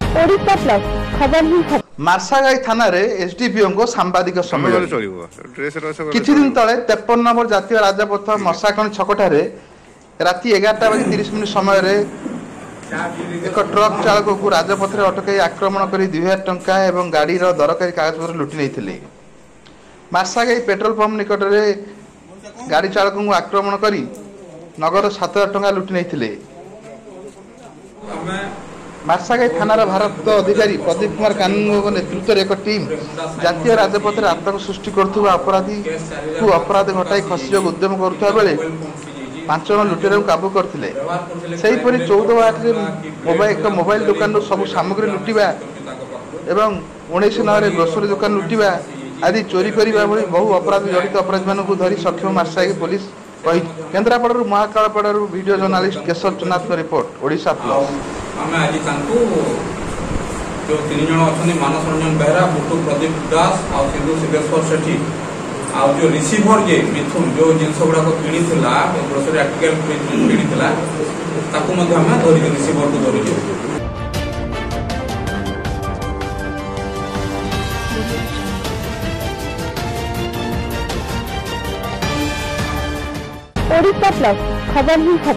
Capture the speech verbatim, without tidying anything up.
Odisha plus खबर ही खबर। मार्सागाई थाना रे एसडीपीओ को सांबादिक सम्मेलन किछि दिन तले तेपन नंबर जातीय राजपथ मशाकणी छकठारे राति एगारटा बजे तीस मिनिट समय रे एक ट्रक चालक को राजपथ रे अटकाई आक्रमण कर दुई हजार टंका एवं गाड़ी दरकारी कागजपत्र लुटि नहीं। मार्सागाई पेट्रोल पंप निकट में गाड़ी चालक को आक्रमण कर नगद सात हजार टंका लुटि नहीं। मार्सागाई थानार भारत अधिकारी प्रदीप कुमार कानून नेतृत्व में एक टीम जातीय राजपथ में आतंक सृष्टि करुवा अपराधी को अपराध घटाई खसी उद्यम करुवा बेले पांच जन लुटेरा काबू करते। चौदह वार्ड मोबाइल एक मोबाइल दुकान सब सामग्री लुटिबा एवं उन्नीस नगर ग्रोसरी दुकान लुटिबा आदि चोरी करने भली बहु अपराधी जड़ित अपराधी मानक धरी सक्षम मार्सागाई पुलिस कही। केन्द्रापड़ा महाकालपड़ा वीडियो जर्नालीस्ट केशव चुनाथ रिपोर्ट ओडिशा प्लस। आम आज जो तीन जन अच्छा मानस रंजन बेहरा बुटू प्रदीप दास आ सिंधु सिद्धेश्वर सेठी आ जो रिसीभर जे मिथुन जो जिनस गुड़ाक कि ग्रोसरी आर्टिकल किणीला धरिक रिसीभर को धरिक ओडिशा प्लस खबर ही खबर।